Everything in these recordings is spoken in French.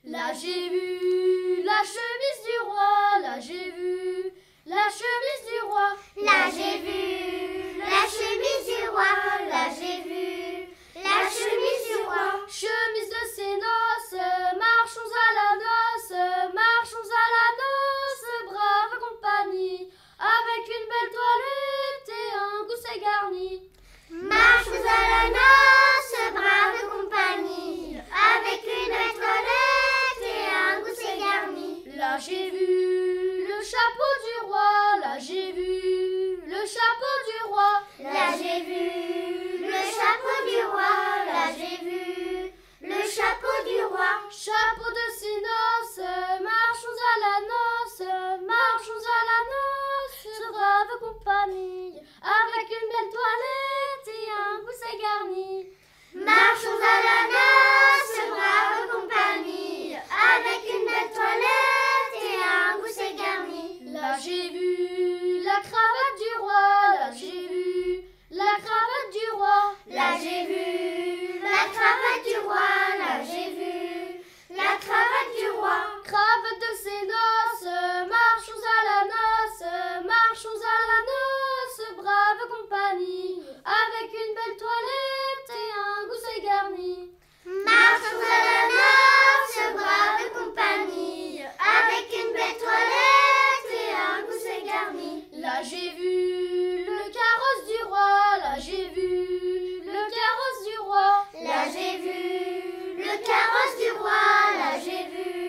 Là j'ai vu la chemise du roi, là j'ai vu la chemise du roi. Là j'ai vu la chemise du roi, là j'ai vu la chemise du roi. Chemise de ses noces, marchons à la noce, marchons à la noce, brave compagnie, avec une belle toilette et un gousset garni. Marchons à la noce, brave compagnie, avec une belle toilette et un gousset garni. Là j'ai vu le chapeau du roi, là j'ai vu le chapeau du roi. Là j'ai vu le chapeau du roi, là j'ai vu le chapeau du roi. Chapeau de ses noces, marchons à la noce, marchons à la noce, brave compagnie, avec une belle toilette et un gousset garni. Marchons à la noce, brave compagnie, avec une belle toilette et un gousset garni. Là j'ai vu la cravate du roi, là j'ai vu la cravate du roi. Là j'ai vu la cravate du roi, là j'ai vu la cravate du roi. Cravate de ses noces, marchons à la noce, marchons à la noce, brave compagnie, avec une belle toilette et un gousset garni. Marchons à la noce, brave compagnie, avec une belle toilette et un gousset garni. Là j'ai vu le carrosse du roi, là j'ai vu le carrosse du roi. Là j'ai vu le carrosse du roi, là j'ai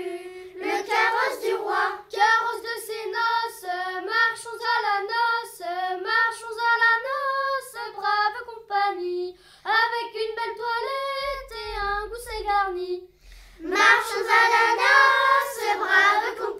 vu le carrosse du roi. Carrosse de ses noces, marchons à la noce, marchons à la noce, brave compagnie, avec une belle toilette et un gousset garni. Marchons à la noce, brave compagnie.